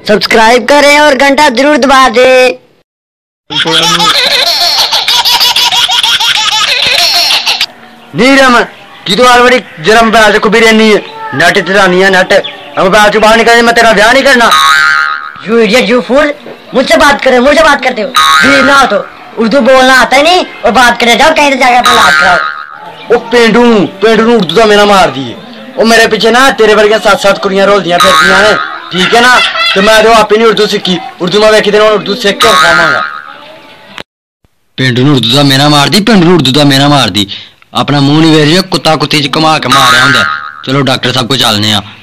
Subscribe करें और घंटा जरूर दबा दें। नीरम की तो ऑलरेडी जन्म बैल को बिरयानी है नट चलानी है नट अब बैल से बाहर निकल मैं तेरा ब्याह नहीं करना। यू इडियट यू फूल, मुझसे बात करे, मुझसे बात करते हो भी ना तो उर्दू बोलना आता ही नहीं और बात करे जाओ कहीं तो जाकर अपना इलाज कराओ। ओ पेंडू पेंडू उर्दू तो मेरा मार दी है मेरे पीछे ना तेरे वर्ग 7-7 कुड़ियां रोलदियां फिरदियां ने ठीक है ना तो मैं तो आप ही नहीं उर्दू सीखी उर्दू में वेखी देना उर्दू सीख के खावांगा। पेंडू ने उर्दू का मेरा मार दी पेंडू ने उर्दू का मेरा मार दी अपना मुंह नहीं वेख कुत्ता कुत्ती च घुमा के मारिया होंगे। चलो डॉक्टर साहब को चलने आ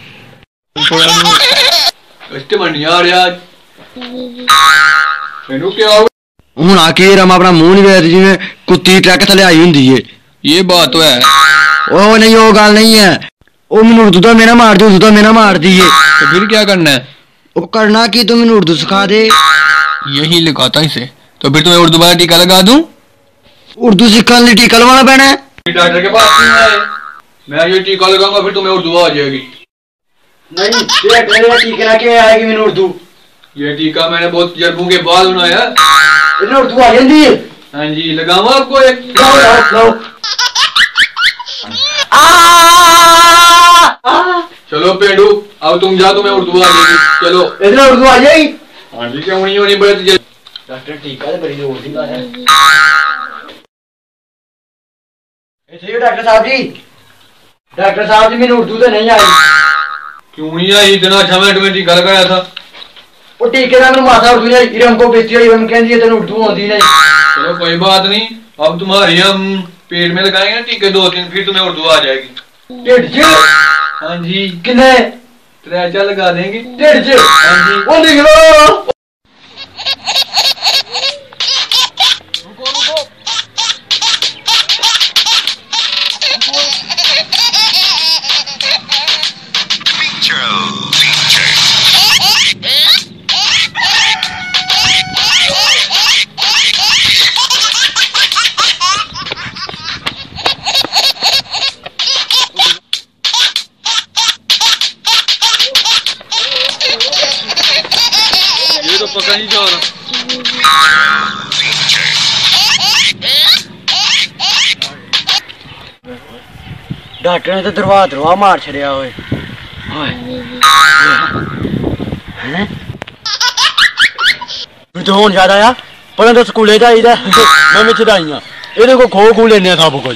हूं आके रम अपना मुंह नहीं वेख जिवें कुत्ती ट्रक थले आई हुंदी है। ये बात तो है। ओ नहीं वो गल नहीं है ओ मैनू उर्दू तो मेरा मार दी उर्दू तो मेरा मार दी है। तो फिर क्या करना है? वो करना कि तू मैनू उर्दू सिखा दे। यही लिखाता इसे तो फिर तुम्हें उर्दू वाला टीका लगा दूं। उर्दू सीखने लिए टीका लगवाना पैना है। डॉक्टर के पास नहीं आए मैं ये टीका लगाऊंगा फिर तुम्हें उर्दू आ जाएगी। नहीं तेरा टीका के आएगी मैनू उर्दू। ये टीका मैंने बहुत तजर्बों के बाद बनाया। इधर उर्दू आ जाती है। हाँ जी लगाऊंगा आपको एक। लाओ चलो पेंडू अब तुम जाओ तुम्हें उर्दू आ जाएगी। चलो इधर उर्दू आ जाएगी। हाँ जी क्यों नहीं होनी बड़े डॉक्टर टीका तो बड़ी जोर दी है। डॉक्टर साहब जी मैंने उर्दू तो नहीं आई। क्यों नहीं आई? इतना अच्छा मैं तुम्हें टीका लगाया था। वो टीके का मैंने माथा उर्दू नहीं इरम को बेचती हुई हम कहती है तेरे उर्दू आती नहीं। चलो कोई बात नहीं अब तुम्हारी हम पेट में लगाएंगे ना टीके 2-3 फिर तुम्हें उर्दू आ जाएगी। डेढ़ च हाँ जी कितने 3 लगा देंगे। डेढ़ च हाँ जी वो लिख लो। ये तो पता नहीं जा रहा। डॉक्टर ने तो दरवा मार छड़िया ओए फिर तो होन ज्यादा आ पर तो स्कूले जाइदा मैं छड़ाइयां ਇਹਦੇ ਕੋ ਖੋ ਲੈਣੇ ਸਭ ਕੁਝ।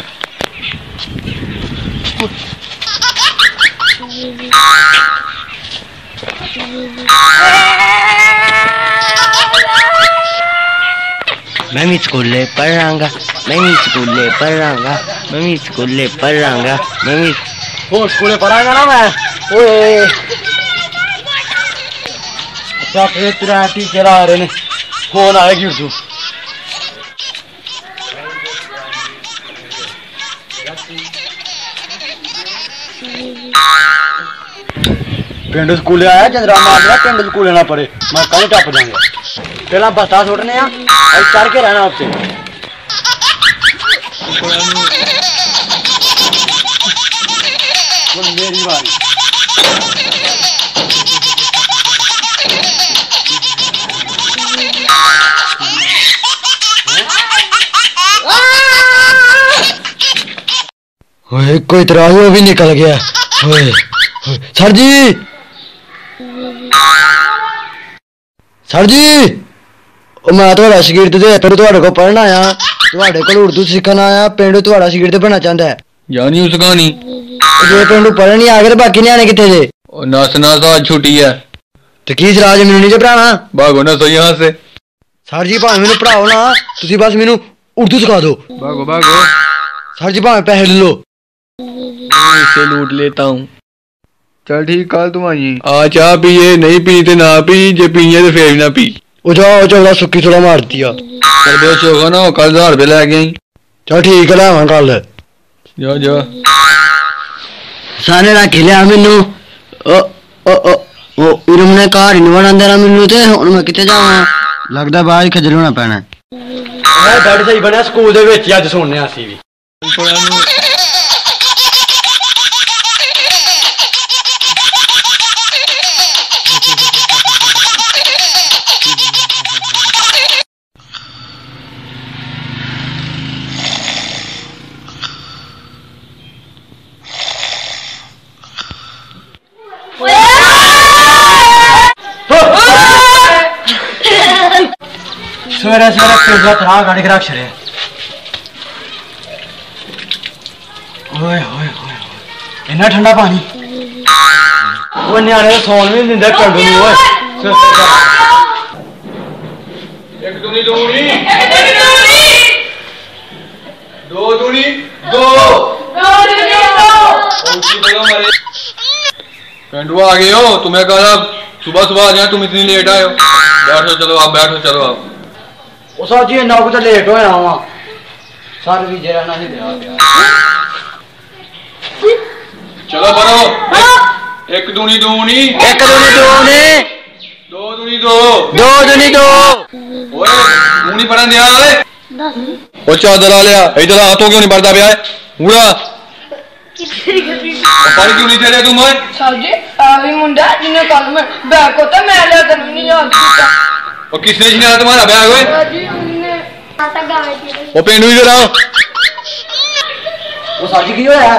मैं भी स्कूले पढ़ रहा मैं भी स्कूले पढ़ रहा मैं भी स्कूले पढ़ रहा मैं भी वो स्कूले पढ़ाएगा ना मैं। ओए अच्छा फिर तेरा टीचर आ रहे ने फोन आएगी उर्दू। पिंड स्कूले आया चंद्रा मार दिया पिंड स्कूले ना पड़े मैं कल टप जाऊंगा। पहला बस्ता सुटने और चढ़ के रहना आपसे। मेरी बारी कोई तरह वो भी निकल गया। सर जी सर जी मैं थोड़ा शगिर्द दे फिर थोड़े को पढ़ना आया थोड़े को उर्दू सीखना आया पिंडू थोड़ा शगिर्द बनना चाहता है। जानी उसका नहीं जे पिंडू पढ़न नहीं आ गए बाकी न्याणे कितने जे नस नस आज छुट्टी है तो की सलाह मैनू नहीं जे पढ़ाना भागो ना सही यहाँ से। सर जी भावे मैनू पढ़ाओ ना तुसी बस मैनू उर्दू सिखा दो। भागो भागो सर जी भावे पैसे ले लो इसे लूट लेता हूँ। चल ठीक कल तुम आई आ चाह पिए नहीं पी ते ना पी जे पिए तो फिर ना पी। ओ जाओ चलो सुक्की थोड़ा मार दिया कर बेच होगा ना कल 1000 रुपये लै गई। चल ठीक है लावा कल जा जा सारे रख लिया मैनू ओ इरम ने घर ही नहीं बना देना मैनू ते हुण मैं कित्थे जावां लगदा बाहर खजल होना पैना। मैं बड़ सही बनया स्कूल दे विच अज सुनने आसी भी सवेरे सवेरे पेड़ तरा गाड़ी खराब छड़े ओए होए होए इतना ठंडा पानी वो न्याणे सौन भी नहीं दिंदे पेंडू नूं ओए एक दूनी दूनी दो दूनी दो पेंडुआ आ गए हो। तुम्हें कहा सुबह सुबह आ जाए, तुम इतनी लेट आए हो। बैठो चलो आप, बैठो चलो आप। ओ साहब जी इन्ना कुछ लेट होया वा सर भी जरा ना ही दे चलो बनो। एक दूनी दूनी एक दूनी दूनी दो दूनी दो दो दूनी दो ओए दूनी पढ़न दिया ओए ओ चादर आ लिया इधर हाथों क्यों नहीं बढ़ता पिया है मुड़ा पानी क्यों नहीं दे रहे तुम? साजी आवी मुंडा जिन्हें कल में बैग होता मैं लेकर नहीं जाता। और किसने छीना तुम्हारा बैग ओए? साजी हमने आता गावे थी। ओ पेंडू इधर आओ। वो साजी की होया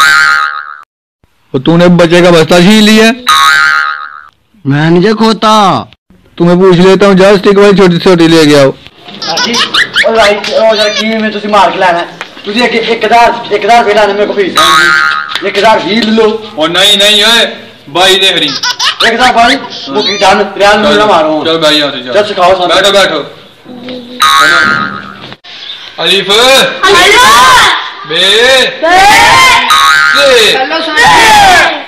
और तूने बच्चे का बस्ता छीन लिया। मैं नहीं खोता तुम्हें पूछ लेता हूँ, जाओ स्टिक वाली छोटी छोटी ले गया हो। साजी ओ राइट ओ जरा की में तुसी मार के लाना तुसी एक 1000 रुपए लाने मेरे को फीस 1000 भी लो। और नहीं नहीं है भाई ने हरी 1000 भाई वो की जान रियाल में ना मारो। चल भाई यहाँ से चल सिखाओ साहब बैठो बैठो। अलीफ बे हेलो साजी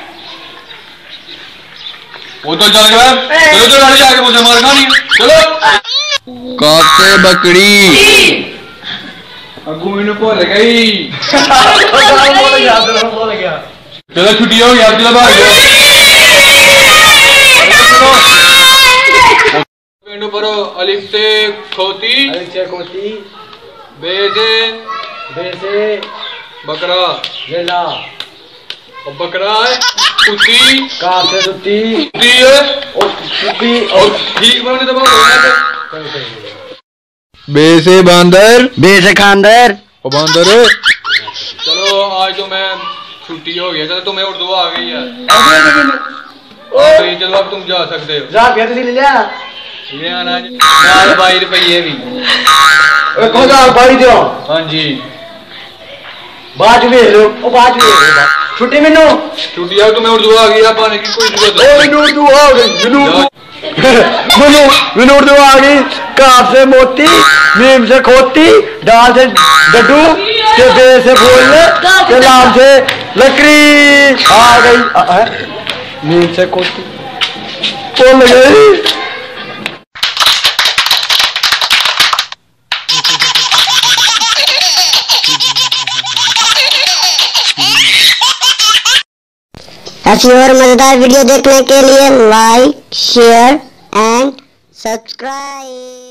वो तो चल गया। चलो चलो गाड़ी जाके मुझे मारना नहीं। चलो काते बकरी अगू मैंने बोल गई। चलो छुट्टी हो गई अब चलो भाग पेंडू परो। अलिफ से खोती बे से बकरा लेला और बकरा है कुत्ती कार से सुती कुत्ती है और सुती और ठीक बने तो बे से बांदर बे से खानदर और बांदर। चलो आज तो मैं छुट्टी हो गया। चलो तुम्हें उर्दू आ गई है तो ये चलो अब तुम जा सकते हो। जा फिर ले लिया ये आना जी 22 रुपये भी को जा भाई दो। हाँ जी बाज में लो ओ बाज में छुट्टी में नो छुट्टी आओ तुम्हें उर्दू आ गई है पाने की कोई जरूरत ओ नहीं। नूर दुआ हो गई नूर दुआ आ गई। काफ से मोती मीम से खोती डाल से डड्डू के बे से बोलने के लाम से लकड़ी आ गई। मीम से खोती बोल गई। ऐसी और मजेदार वीडियो देखने के लिए लाइक शेयर एंड सब्सक्राइब।